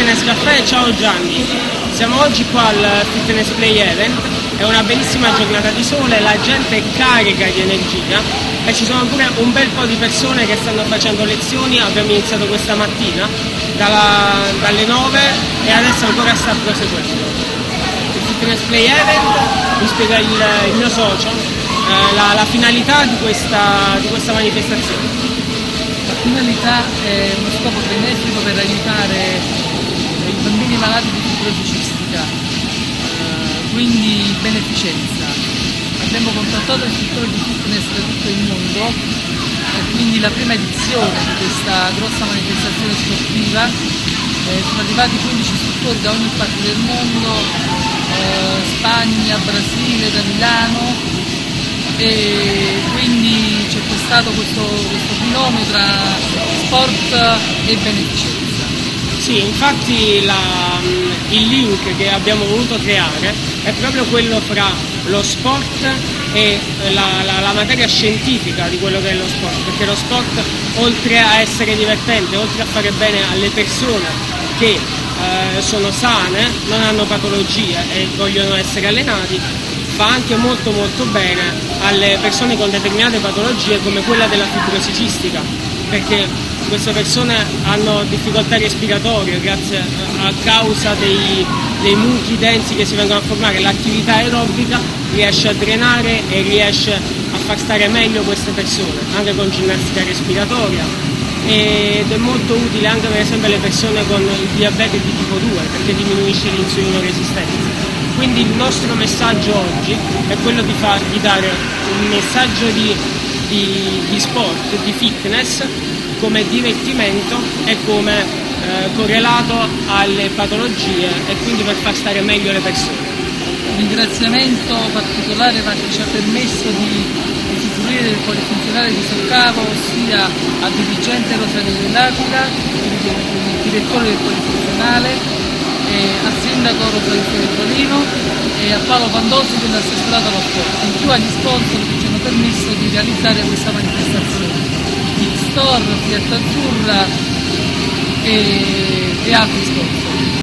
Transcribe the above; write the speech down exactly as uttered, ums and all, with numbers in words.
Fitness Caffè. Ciao Gianni, siamo oggi qua al Fitness Play Event, è una bellissima giornata di sole, la gente è carica di energia e ci sono pure un bel po' di persone che stanno facendo lezioni. Abbiamo iniziato questa mattina dalla, dalle nove e adesso ancora sta proseguendo. Il Fitness Play Event, mi spiega il, il mio socio, eh, la, la finalità di questa, di questa manifestazione. La finalità è uno scopo benefico per aiutare i bambini malati di fibrosi cistica, eh, quindi beneficenza. Abbiamo contattato istruttori di fitness da tutto il mondo, e quindi la prima edizione di questa grossa manifestazione sportiva. Eh, sono arrivati quindici istruttori da ogni parte del mondo, eh, Spagna, Brasile, da Milano, e quindi c'è stato questo, questo binomio tra sport e beneficenza. Sì, infatti la, il link che abbiamo voluto creare è proprio quello fra lo sport e la, la, la materia scientifica di quello che è lo sport, perché lo sport, oltre a essere divertente, oltre a fare bene alle persone che eh, sono sane, non hanno patologie e vogliono essere allenati, fa anche molto molto bene alle persone con determinate patologie come quella della fibrosi cistica, perché queste persone hanno difficoltà respiratorie grazie a causa dei, dei muchi densi che si vengono a formare. L'attività aerobica riesce a drenare e riesce a far stare meglio queste persone, anche con ginnastica respiratoria, ed è molto utile anche per esempio alle persone con il diabete di tipo due, perché diminuisce l'insulino resistenza. Quindi il nostro messaggio oggi è quello di, far, di dare un messaggio di, di, di sport, di fitness come divertimento e come eh, correlato alle patologie, e quindi per far stare meglio le persone. Un ringraziamento particolare va che ci ha permesso di usufruire del polifunzionale di Soccavo, ossia al dirigente Rosario dell'Aquila, il direttore del polifunzionale, al sindaco Rosario Fiorentolino e a Paolo Pandosi dell'assessorato allo sport, in più agli sponsor che ci hanno permesso di realizzare questa manifestazione, il Store, Fiat Azzurra e, e altri sponsor.